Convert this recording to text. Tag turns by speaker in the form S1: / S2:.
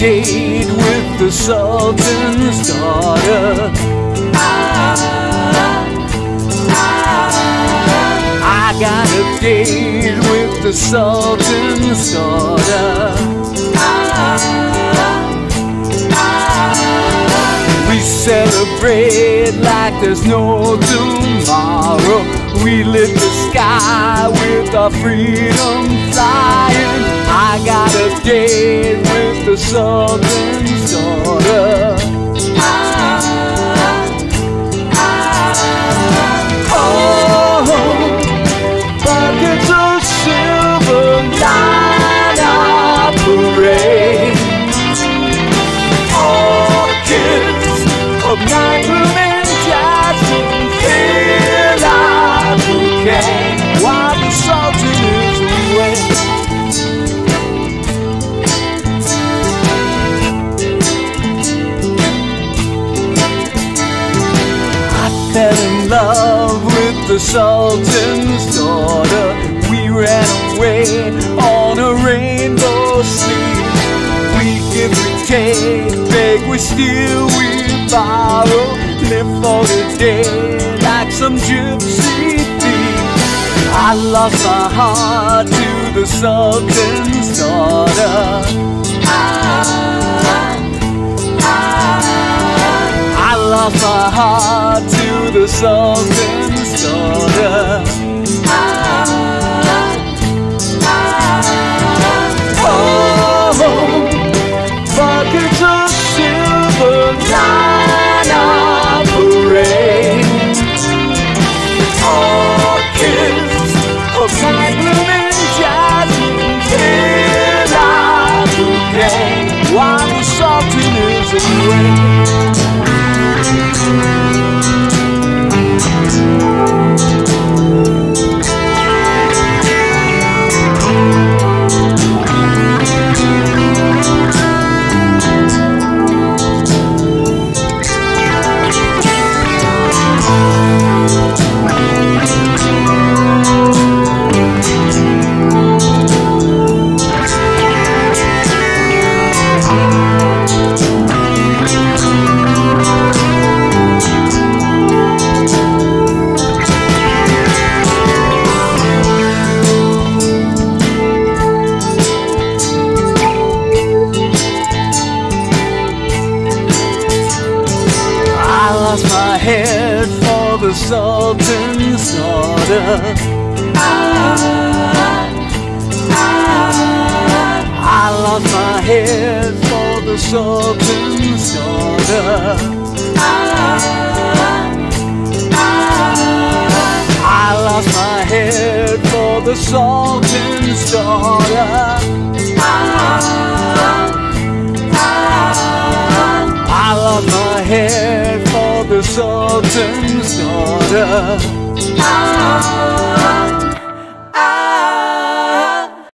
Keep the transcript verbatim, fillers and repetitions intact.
S1: date with the sultan's daughter. I got a date with the sultan's daughter. We celebrate like there's no tomorrow. We lit the sky with our freedom flying. I got a date with the sultan's daughter. Oh, buckets of silver line our parade. Orchids of night blooming jasmine fill our bouquet while the sultan is away. I fell in love with the sultan's daughter. We ran away on a rainbow sea. We give, we take, beg, we steal, we borrow, live for the day like some gypsy thief. I lost my heart to the sultan's daughter. I, I, I lost my heart to the sultan's daughter. Oh, buckets of silver line our parade. Orchids of night blooming jasmine fill our bouquet while the sultan is away. I lost my head for the sultan's daughter. I lost my head for the sultan's daughter. I lost my head for the sultan's daughter. I lost my head for the sultan's daughter.